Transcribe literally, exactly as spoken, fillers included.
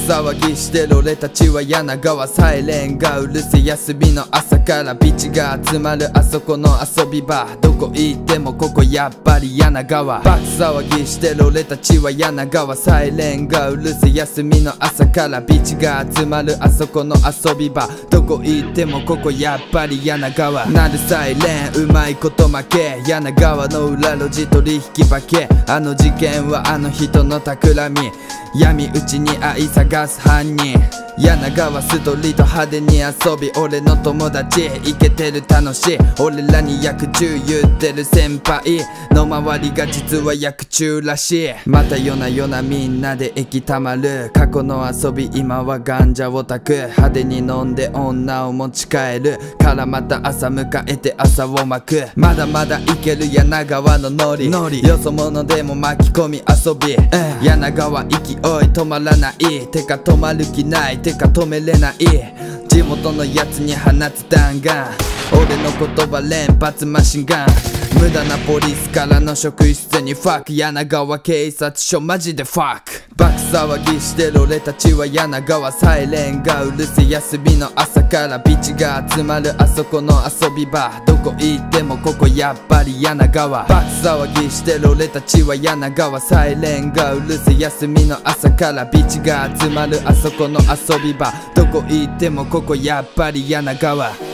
騒ぎしてる俺たちは柳川、サイレンがうるせえ休みの朝からビチが集まるあそこの遊び場、どこ行ってもここやっぱり柳川。爆騒ぎしてる俺たちは柳川、サイレンがうるせえ休みの朝からビチが集まるあそこの遊び場、どこ行ってもここやっぱり柳川。なるサイレンうまいこと負け、柳川の裏路地取引化け、あの事件はあの人の企み、闇討ちに愛探す犯人。柳川ストリート派手に遊び、俺の友達イケてる楽しい、俺らに薬中言ってる先輩の周りが実は薬中らしい。また夜な夜なみんなで駅たまる、過去の遊び今はガンジャオタク、派手に飲んで女を持ち帰るからまた朝迎えて朝を巻く。まだまだいける柳川のノリ、よそ者でも巻き込み遊び、柳川勢い止まらない、てか止まる気ない、てか止めれない、地元のやつに放つ弾丸、俺の言葉連発マシンガン、無駄なポリスからの職質にファック、柳川警察署マジでファック。爆騒ぎしてる俺たちは柳川、サイレンがうるせえ休みの朝からビチが集まるあそこの遊び場、どこ行ってもここやっぱり柳川。爆騒ぎしてる俺たちは柳川、サイレンがうるせえ休みの朝からビチが集まるあそこの遊び場、どこ行ってもここやっぱり柳川。